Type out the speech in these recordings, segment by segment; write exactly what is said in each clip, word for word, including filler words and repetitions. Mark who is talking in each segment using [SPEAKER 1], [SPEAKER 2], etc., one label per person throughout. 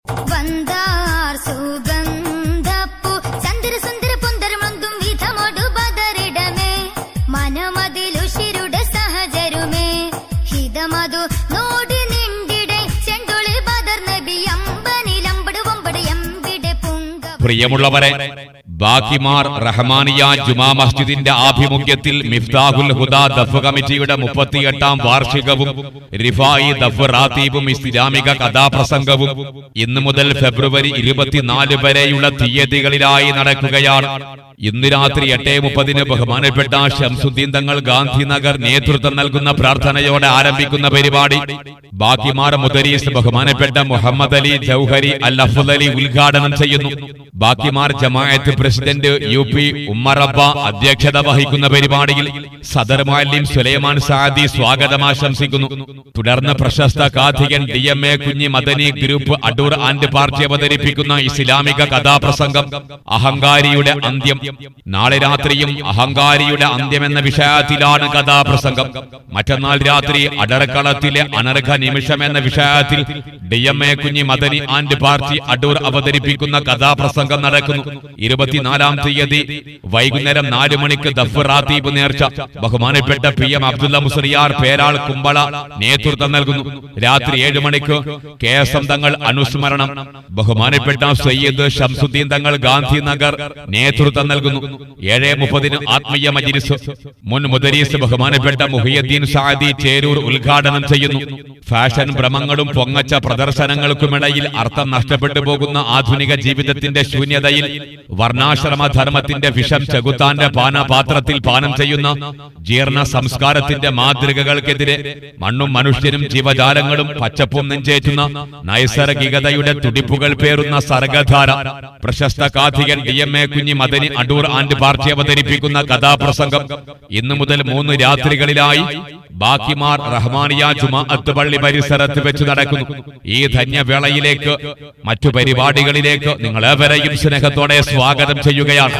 [SPEAKER 1] പ്രിയമുള്ളവരെ, ബാക്കിമാർ റഹ്മാനിയ ജുമാ മസ്ജിദിന്റെ ആഭിമുഖ്യത്തിൽ മിഫ്താഹുൽ ഹുദാ ദഫ് കമ്മിറ്റിയുടെ മുപ്പത്തിയെട്ടാം വാർഷികവും റിഫായി ദഫ് റാത്തീബും ഇസ്ലാമിക കഥാപ്രസംഗവും ഇന്നു മുതൽ ഫെബ്രുവരി ഇരുപത്തിനാല് വരെയുള്ള തീയതികളിലായി നടക്കുകയാണ്. ഇന്ന് രാത്രി എട്ടേ മുപ്പതിന് ബഹുമാനപ്പെട്ട ശംസുദ്ദീൻ തങ്ങൾ ഗാന്ധിനഗർ നേതൃത്വം നൽകുന്ന പ്രാർത്ഥനയോടെ ആരംഭിക്കുന്ന പരിപാടി ബാക്കിമാർ മുദരീസ് ബഹുമാനപ്പെട്ട മുഹമ്മദ് അലി ജൗഹരി അൽ അഫ്ളലി ഉദ്ഘാടനം ചെയ്യുന്നു. ബാക്കിമാർ ജമാഅത്ത് പ്രസിഡന്റ് യു പി ഉമ്മറബ്ബ അധ്യക്ഷത വഹിക്കുന്ന പരിപാടിയിൽ സദർ മുഅല്ലിം സുലൈമാൻ സാദി സ്വാഗതം ആശംസിക്കുന്നു. തുടർന്ന് പ്രശസ്ത കാഥികൻ D M A Kunhi Madani group Adoor and party അവതരിപ്പിക്കുന്ന ഇസ്ലാമിക കഥാപ്രസംഗം അഹങ്കാരിയുടെ അന്ത്യം. നാളെ രാത്രിയും അഹങ്കാരിയുടെ അന്ത്യം എന്ന വിഷയത്തിലാണ് കഥാപ്രസംഗം. മറ്റന്നാൾ രാത്രി അടർക്കളത്തിലെ അനർഘ നിമിഷം എന്ന വിഷയത്തിൽ D M A Kunhi Madani and party Adoor അവതരിപ്പിക്കുന്ന കഥാപ്രസംഗം നടക്കുന്നു. ഇരുപത്തിനാലാം തീയതി വൈകുന്നേരം നാലു മണിക്ക് ദഫ് റാത്തീബ് നേർച്ച ബഹുമാനപ്പെട്ട പി എം അബ്ദുള്ള മുസ്ലിയാർ പേരാൾ കുമ്പള നേതൃത്വം നൽകുന്നു. രാത്രി ഏഴു മണിക്ക് കെ എസ് എം തങ്ങൾ അനുസ്മരണം ബഹുമാനപ്പെട്ട സയ്യിദ് ശംസുദ്ദീൻ തങ്ങൾ ഗാന്ധിനഗർ നേതൃത്വം നൽകുന്നു. ഏഴ് മുപ്പതിന് ആത്മീയ മജ്ലിസ് മുൻ മുദരീസ് ബഹുമാനപ്പെട്ട മുഹിയുദ്ദീൻ സാദി ചേരൂർ ഉദ്ഘാടനം ചെയ്യുന്നു. ഫാഷൻ ഭ്രമങ്ങളും പൊങ്ങച്ച പ്രദർശനങ്ങൾക്കുമിടയിൽ അർത്ഥം നഷ്ടപ്പെട്ടു പോകുന്ന ആധുനിക ജീവിതത്തിന്റെ ശൂന്യതയിൽ വർണ്ണാശ്രമ ധർമ്മത്തിന്റെ വിഷം ചെകുത്താന്റെ പാനപാത്രത്തിൽ പാനം ചെയ്യുന്ന ജീർണ സംസ്കാരത്തിന്റെ മാതൃകകൾക്കെതിരെ മണ്ണും മനുഷ്യരും ജീവജാലങ്ങളും പച്ചപ്പും നെഞ്ചേറ്റുന്ന നൈസർഗികതയുടെ തുടിപ്പുകൾ പേറുന്ന സർഗധാര പ്രശസ്ത കാഥികൻ D M A Kunhi Madani Adoor and party അവതരിപ്പിക്കുന്ന കഥാപ്രസംഗം ഇന്നു മുതൽ മൂന്ന് രാത്രികളിലായി ബാക്കിമാർ റഹ്മാനിയ ജുമാഅത്ത് പള്ളി പരിസരത്ത് വെച്ച് നടക്കുന്നു. ഈ ധന്യവേളയിലേക്ക് മറ്റു പരിപാടികളിലേക്ക് നിങ്ങളേവരെയും സ്നേഹത്തോടെ സ്വാഗതം ചെയ്യുകയാണ്.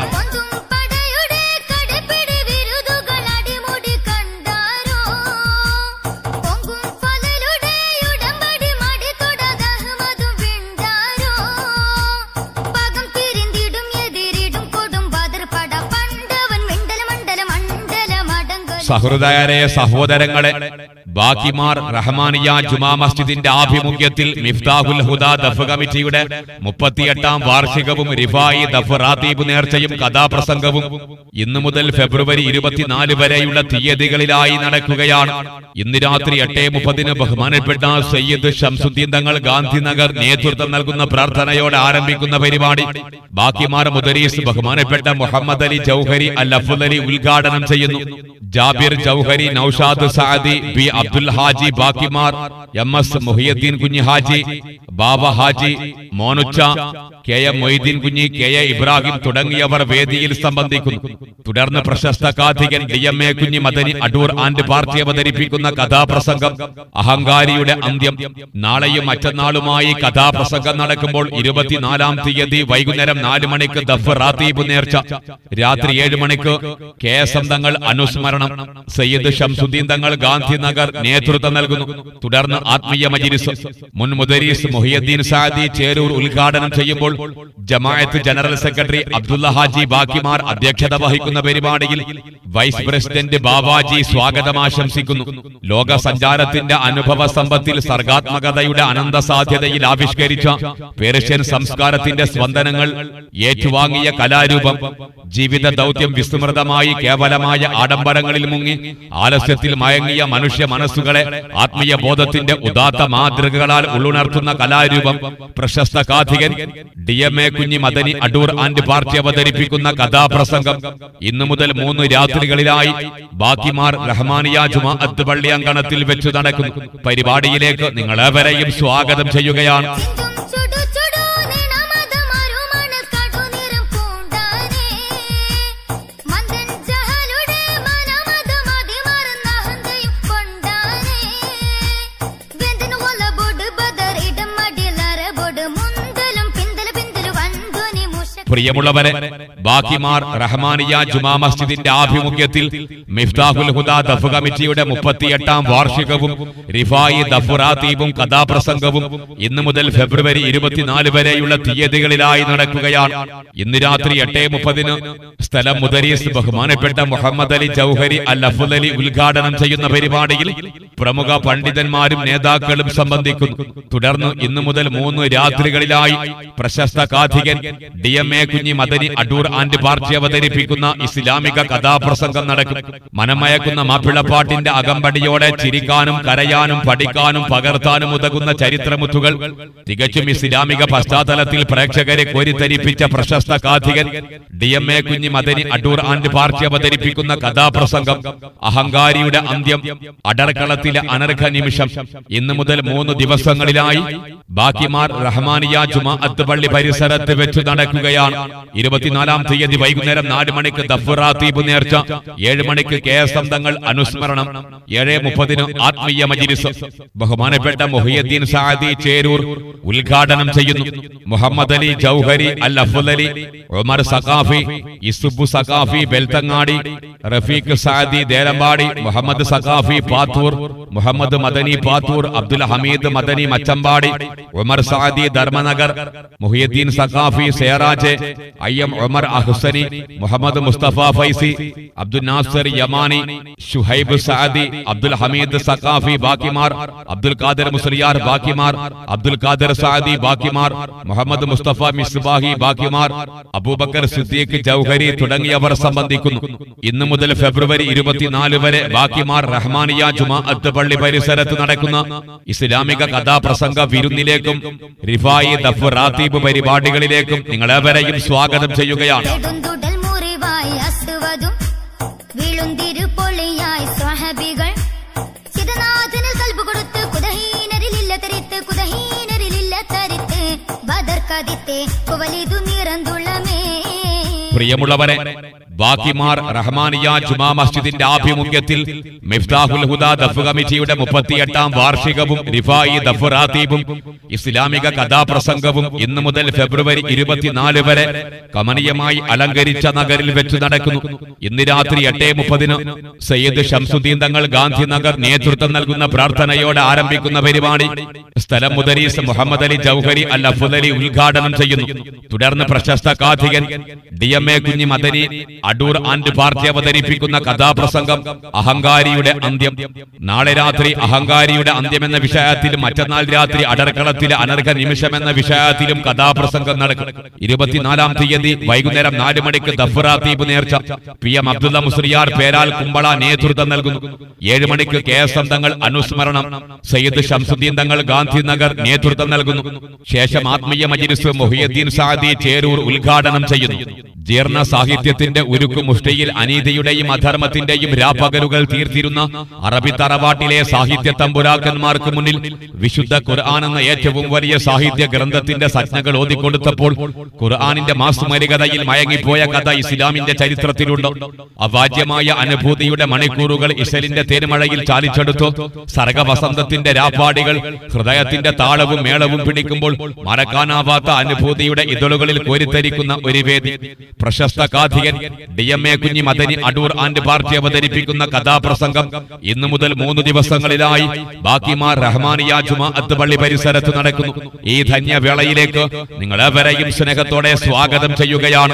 [SPEAKER 1] സഹൃദയരെ, സഹോദരങ്ങളെ, ബാക്കിമാർ റഹ്മാനിയ ജുമാ മസ്ജിദിന്റെ ആഭിമുഖ്യത്തിൽ മിഫ്താഹുൽ ഹുദാ ദഫ് കമ്മിറ്റിയുടെ മുപ്പത്തിയെട്ടാം വാർഷികവും റിഫായി ദഫ് റാത്തീബ് നേർച്ചയും കഥാപ്രസംഗവും ഇന്നു മുതൽ ഫെബ്രുവരി ഇരുപത്തിനാല് വരെയുള്ള തീയതികളിലായി നടക്കുകയാണ്. ഇന്ന് രാത്രി എട്ടേ മുപ്പതിന് ബഹുമാനപ്പെട്ട സയ്യിദ് ശംസുദ്ദീൻ തങ്ങൾ ഗാന്ധിനഗർ നേതൃത്വം നൽകുന്ന പ്രാർത്ഥനയോടെ ആരംഭിക്കുന്ന പരിപാടി ബാക്കിമാർ മുദരീസ് ബഹുമാനപ്പെട്ട മുഹമ്മദ് അലി ജൗഹരി അൽ അഫ്ളലി ഉദ്ഘാടനം ചെയ്യുന്നു. Jabir Jouhari, Noushad Saadi, B Abdul Haji Bakimar, M S Muhiyuddin Kunhi Haji, Baba Haji, Monucha, K M Moideen Kunhi, K A Ibrahim തുടങ്ങിയവർ വേദിയിൽ സംബന്ധിക്കുന്നു. തുടർന്ന് പ്രശസ്ത കാഥികൻ D M A Kunhi Madani Adoor and party അവതരിപ്പിക്കുന്ന കഥാപ്രസംഗം അഹങ്കാരിയുടെ അന്ത്യം. നാളെയും മറ്റന്നാളുമായി കഥാപ്രസംഗം നടക്കുമ്പോൾ ഇരുപത്തിനാലാം തീയതി വൈകുന്നേരം നാലു മണിക്ക് ദഫ് റാത്തീബ് നേർച്ച, രാത്രി ഏഴു മണിക്ക് കെ എസ് എം തങ്ങൾ അനുസ്മരണം സയ്യിദ് ശംസുദ്ദീൻ തങ്ങൾ ഗാന്ധിനഗർ നേതൃത്വം നൽകുന്നു. തുടർന്ന് ആത്മീയ മജ്ലിസ് മുൻ മുദരീസ് മുഹിയുദ്ദീൻ സാദി ചേരൂർ ഉദ്ഘാടനം ചെയ്യുമ്പോൾ ജമാഅത്ത് ജനറൽ സെക്രട്ടറി അബ്ദുള്ള ഹാജി ബാക്കിമാർ അധ്യക്ഷത വഹിക്കുന്ന പരിപാടിയിൽ വൈസ് പ്രസിഡന്റ് ബാബാജി സ്വാഗതം ആശംസിക്കുന്നു. ലോക സഞ്ചാരത്തിന്റെ അനുഭവ സമ്പത്തിൽ സർഗാത്മകതയുടെ അനന്ത സാധ്യതയിൽ ആവിഷ്കരിച്ച പേർഷ്യൻ സംസ്കാരത്തിന്റെ സ്പന്ദനങ്ങൾ ഏറ്റുവാങ്ങിയ കലാരൂപം ജീവിത ദൗത്യം വിസ്മൃതമായി കേവലമായ ആഡംബരങ്ങളിൽ മുങ്ങി ആലസ്യത്തിൽ മയങ്ങിയ മനുഷ്യ മനസ്സുകളെ ആത്മീയ ബോധത്തിന്റെ ഉദാത്ത മാതൃകകളാൽ ഉള്ളുണർത്തുന്ന കലാരൂപം പ്രശസ്ത കാഥികൻ D M A Kunhi Madani Adoor and party അവതരിപ്പിക്കുന്ന കഥാപ്രസംഗം ഇന്നു മുതൽ മൂന്ന് രാത്രികളിലായി ബാക്കിമാർ റഹ്മാനിയ ജുമാഅത്ത് പള്ളി അങ്കണത്തിൽ വെച്ച് നടക്കുന്നു. പരിപാടിയിലേക്ക് നിങ്ങളേവരെയും സ്വാഗതം ചെയ്യുകയാണ്. പ്രിയമുള്ളവരെ, ബാക്കിമാർ റഹ്മാനിയ ജുമാ മസ്ജിദിന്റെ ആഭിമുഖ്യത്തിൽ മിഫ്താഹുൽ ഹുദ ദഫ് കമ്മിറ്റിയുടെ മുപ്പത്തിയെട്ടാം വാർഷികവും റിഫായി ദഫ് റാത്തീബും കഥാപ്രസംഗവും ഇന്നു മുതൽ ഫെബ്രുവരി ഇരുപത്തിനാല് വരെയുള്ള തീയതികളിലായി നടക്കുകയാണ്. ഇന്ന് രാത്രി എട്ട് മുപ്പതിന് സ്ഥലം മുദരീസ് ബഹുമാനപ്പെട്ട മുഹമ്മദ് അലി ജൗഹരി അൽ അഫ്ളലി ഉദ്ഘാടനം ചെയ്യുന്ന പരിപാടിയിൽ പ്രമുഖ പണ്ഡിതന്മാരും നേതാക്കളും സംബന്ധിക്കുന്നു. തുടർന്ന് ഇന്നു മുതൽ മൂന്ന് രാത്രികളിലായി പ്രശസ്ത കാഥികൻ D M A Kunhi Madani Adoor and party അവതരിപ്പിക്കുന്ന ഇസ്ലാമിക കഥാപ്രസംഗം നടക്കും. മനമയക്കുന്ന മാപ്പിളപ്പാട്ടിന്റെ അകമ്പടിയോടെ ചിരിക്കാനും കരയാനും പഠിക്കാനും പകർത്താനും ഉതകുന്ന ചരിത്രമുത്തുകൾ തികച്ചും ഇസ്ലാമിക പശ്ചാത്തലത്തിൽ പ്രേക്ഷകരെ കോരിത്തരിപ്പിച്ച പ്രശസ്ത കാഥികൻ D M A Kunhi Madani Adoor and party അവതരിപ്പിക്കുന്ന കഥാപ്രസംഗം അഹങ്കാരിയുടെ അന്ത്യം, അടർക്കളത്തിലെ അനർഘ നിമിഷം ഇന്നു മുതൽ മൂന്ന് ദിവസങ്ങളിലായി ബാക്കിമാർ റഹ്മാനിയ ജുമാഅത്ത് പള്ളി പരിസരത്ത് വെച്ച് നടക്കുകയാണ്. ഇരുപത്തിനാലാം തീയതി വൈകുന്നേരം നാല് മണിക്ക് ദഫ് റാത്തീബ് നേർച്ച, ഏഴ് മണിക്ക് കെ എസ് എം തങ്ങൾ അനുസ്മരണം, ഏഴ് മുപ്പതിന് ആത്മീയ മജ്ലിസ് ബഹുമാനപ്പെട്ട മുഹിയുദ്ദീൻ സഅദി ചേരൂർ ഉദ്ഘാടനം ചെയ്യുന്നു. മുഹമ്മദ് അലി ജൗഹരി അൽ അഫ്ളലി, ഉമർ സഖാഫി, ഇസുബു സഖാഫി ബെൽത്തങ്ങാടി, റഫീഖ് സഅദി ദേരമ്പാടി, മുഹമ്മദ് സഖാഫി പാത്തൂർ, മുഹമ്മദ് മദനി പാത്തൂർ, അബ്ദുൽ ഹമീദ് മദനി മച്ചമ്പാടി, ഉമർ സഅദി ധർമ്മനഗർ, മുഹിയുദ്ദീൻ സഖാഫി സേറാജ്, ഐ എം ഉമർ അഹ്സനി, മുഹമ്മദ് മുസ്തഫ ഫൈസി, അബ്ദുൽ നാസർ യമാനി, ഷുഹൈബ് സഅദി, അബ്ദുൽ ഹമീദ് സഖാഫി ബാക്കിമാർ, അബ്ദുൽ ഖാദിർ മുസ്ലിയാർ ബാക്കിമാർ, അബ്ദുൽ ഖാദിർ സഅദി ബാക്കിമാർ, മുഹമ്മദ് മുസ്തഫ മിസ്ബാഹി ബാക്കിമാർ, അബൂബക്കർ സിദ്ദീഖ് ജൗഹരി തുടങ്ങിയവർ സംബന്ധിക്കുന്നു. ഇന്നു മുതൽ ഫെബ്രുവരി ഇരുപത്തിനാല് വരെ ബാക്കിമാർ റഹ്മാനിയ ജുമാഅത്ത് പള്ളി പരിസരത്ത് നടക്കുന്ന ഇസ്ലാമിക കഥാപ്രസംഗ വിരുന്നിലേക്കും റിഫായി ദഫ് റാത്തീബ് പരിപാടികളിലേക്കും നിങ്ങളെവരെയും സ്വാഗതം ചെയ്യുകയാണ്. പ്രിയമുള്ളവരെ, ബാക്കിമാർ റഹ്മാനിയ ജുമാ മസ്ജിദിന്റെ ആഭിമുഖ്യത്തിൽ മിഫ്താഹുൽ ഹുദ ദഫ് കമ്മിറ്റിയുടെ മുപ്പത്തിയെട്ടാം വാർഷികവും റിഫായി ദഫ് റാത്തീബും ഇസ്ലാമിക കഥാപ്രസംഗവും ഇന്നു മുതൽ ഫെബ്രുവരി ഇരുപത്തിനാല് വരെ കമനീയമായി അലങ്കരിച്ച നഗരിൽ വെച്ച് നടക്കുന്നു. ഇന്ന് രാത്രി എട്ട് മുപ്പതിന് സയ്യിദ് ശംസുദ്ദീൻ തങ്ങൾ ഗാന്ധിനഗർ നേതൃത്വം നൽകുന്ന പ്രാർത്ഥനയോടെ ആരംഭിക്കുന്ന പരിപാടി സ്ഥലം മുദരീസ് മുഹമ്മദ് അലി ജൗഹരി അൽ അഫ്ളലി ഉദ്ഘാടനം ചെയ്യുന്നു. തുടർന്ന് പ്രശസ്ത കാഥികൻ D M A Kunhi Madani Adoor and party അവതരിപ്പിക്കുന്ന കഥാപ്രസംഗം അഹങ്കാരിയുടെ അന്ത്യം. നാളെ രാത്രി അഹങ്കാരിയുടെ അന്ത്യം എന്ന വിഷയത്തിലും മറ്റന്നാൾ രാത്രി അടർക്കളത്തിലെ അനർഘ നിമിഷം എന്ന വിഷയത്തിലും കഥാപ്രസംഗം നടക്കും. ഇരുപത്തിനാലാം തീയതി വൈകുന്നേരം നാല് മണിക്ക് ദഫ് റാത്തീബ് നേർച്ച പി എം അബ്ദുള്ള മുസ്ലിയാർ പേരാൽ കുമ്പള നേതൃത്വം നൽകുന്നു. ഏഴ് മണിക്ക് കെ എസ് എം തങ്ങൾ അനുസ്മരണം, സയ്യിദ് ശംസുദ്ദീൻ തങ്ങൾ ഗാന്ധിനഗർ നേതൃത്വം നൽകുന്നു. ശേഷം ആത്മീയ മജ്ലിസ് മുഹിയുദ്ദീൻ സഅദി ചേരൂർ ഉദ്ഘാടനം ചെയ്യുന്നു. ജീർണ സാഹിത്യത്തിന്റെ ഉരുക്കു മുഷ്ടിയിൽ അനീതിയുടെയും അധർമ്മത്തിന്റെയും രാപ്പകലുകൾ തീർത്തിരുന്ന അറബി തറവാട്ടിലെ സാഹിത്യ തമ്പുരാക്കന്മാർക്ക് മുന്നിൽ വിശുദ്ധ ഖുർആൻ എന്ന ഏറ്റവും വലിയ സാഹിത്യ ഗ്രന്ഥത്തിന്റെ സജ്ഞകൾ ഓതിക്കൊടുത്തപ്പോൾ ഖുർആനിന്റെ മാസ്മരികതയിൽ മയങ്ങിപ്പോയ കഥ ഇസ്ലാമിന്റെ ചരിത്രത്തിലുണ്ട്. അവാജ്യമായ അനുഭൂതിയുടെ മണിക്കൂറുകൾ ഇശലിന്റെ തേന്മഴയിൽ ചാലിച്ചെടുത്തു. സർഗവസന്തത്തിന്റെ രാപ്പാടികൾ ഹൃദയത്തിന്റെ താളവും മേളവും പിടിക്കുമ്പോൾ മറക്കാനാവാത്ത അനുഭൂതിയുടെ ഇതളുകളിൽ കോരിത്തരിക്കുന്ന ഒരു വേദി. പ്രശസ്ത കാഥികൻ D M A Kunhi Madani Adoor and party അവതരിപ്പിക്കുന്ന കഥാപ്രസംഗം ഇന്നു മുതൽ മൂന്ന് ദിവസങ്ങളിലായി ബാക്കിമാർ റഹ്മാനിയ ജുമാഅത്ത് പള്ളി പരിസരത്ത് നടക്കുന്നു. ഈ ധന്യവേളയിലേക്ക് നിങ്ങളെവരെയും സ്നേഹത്തോടെ സ്വാഗതം ചെയ്യുകയാണ്.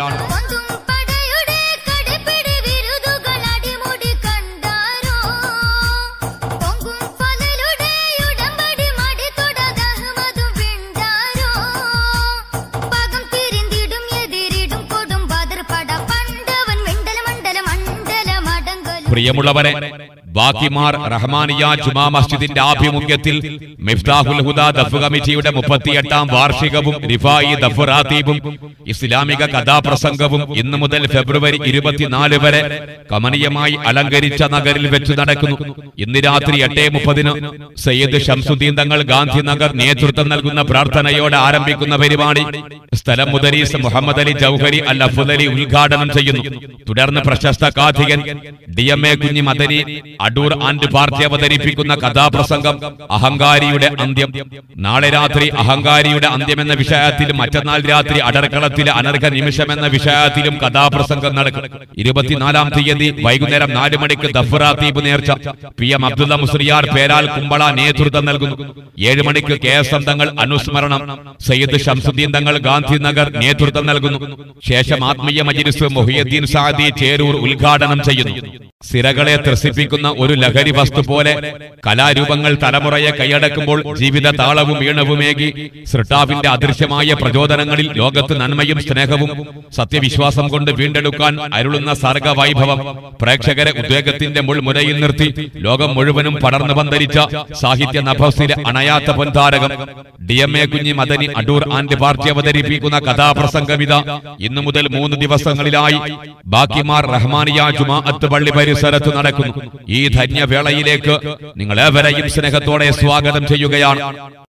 [SPEAKER 1] പ്രിയമുള്ളവരെ, ബാക്കിമാർ റഹ്മാനിയ ജുമാ മസ്ജിദിന്റെ ആഭിമുഖ്യത്തിൽ മിഫ്താഹുൽ ഹുദ ദഫ് കമ്മിറ്റിയുടെ മുപ്പത്തിയെട്ടാം വാർഷികവും റിഫായി ദഫ് റാത്തീബും ഇസ്ലാമിക കഥാപ്രസംഗവും ഇന്നു മുതൽ ഫെബ്രുവരി ഇരുപത്തിനാല് വരെ കമനീയമായി അലങ്കരിച്ച നഗരിൽ വെച്ച് നടക്കുന്നു. ഇന്ന് രാത്രി എട്ട് മുപ്പതിന് സയ്യിദ് ശംസുദ്ദീൻ തങ്ങൾ ഗാന്ധിനഗർ നേതൃത്വം നൽകുന്ന പ്രാർത്ഥനയോടെ ആരംഭിക്കുന്ന പരിപാടി സ്ഥലം മുദരീസ് മുഹമ്മദ് അലി ജൗഹരി അൽ അഫ്ളലി ഉദ്ഘാടനം ചെയ്യുന്നു. തുടർന്ന് പ്രശസ്ത കാഥികൻ D M A Kunhi Madani Adoor and party അവതരിപ്പിക്കുന്ന കഥാപ്രസംഗം അഹങ്കാരിയുടെ അന്ത്യം. നാളെ രാത്രി അഹങ്കാരിയുടെ അന്ത്യം എന്ന വിഷയത്തിലും മറ്റന്നാൾ രാത്രി അടർക്കളത്തിലെ അനർഘ നിമിഷം എന്ന വിഷയത്തിലും കഥാപ്രസംഗം നടക്കും. ഇരുപത്തിനാലാം തീയതി വൈകുന്നേരം നാല് മണിക്ക് ദഫ് റാത്തീബ് നേർച്ച. പി എം അബ്ദുള്ള മുസ്ലിയാർ പേരാൽ കുമ്പള നേതൃത്വം നൽകുന്നു. ഏഴ് മണിക്ക് കെ എസ് എം തങ്ങൾ അനുസ്മരണം. സയ്യിദ് ശംസുദ്ദീൻ തങ്ങൾ ഗാന്ധിനഗർ നേതൃത്വം നൽകുന്നു. ശേഷം ആത്മീയ മജ്ലിസ് മുഹിയുദ്ദീൻ സാദി ചേരൂർ ഉദ്ഘാടനം ചെയ്യുന്നു. സിരകളെ ത്രസിപ്പിക്കുന്ന ഒരു ലഹരി വസ്തു പോലെ കലാരൂപങ്ങൾ തലമുറയെ കൈയടക്കുമ്പോൾ ജീവിത താളവും ഈണവുമേകി സൃഷ്ടാവിന്റെ അദൃശ്യമായ പ്രചോദനങ്ങളിൽ ലോകത്ത് നന്മയും സ്നേഹവും സത്യവിശ്വാസം കൊണ്ട് വീണ്ടെടുക്കാൻ അരുളുന്ന സർഗവൈഭവം പ്രേക്ഷകരെ ഉദ്വേഗത്തിന്റെ മുൾമുനയിൽ നിർത്തി ലോകം മുഴുവനും പടർന്നു പന്തലിച്ച സാഹിത്യ നഭസിലെ അണയാത്ത പൊൻതാരകം D M A Kunhi Madani Adoor and party അവതരിപ്പിക്കുന്ന കഥാപ്രസംഗമിത ഇന്നു മുതൽ മൂന്ന് ദിവസങ്ങളിലായി ബാക്കിമാർ റഹ്മാനിയ ജുമാഅത്ത് പള്ളി പരിസരത്ത് നടക്കുന്നു. ഈ ധന്യവേളയിലേക്ക് നിങ്ങളേവരെയും സ്നേഹത്തോടെ സ്വാഗതം ചെയ്യുകയാണ്.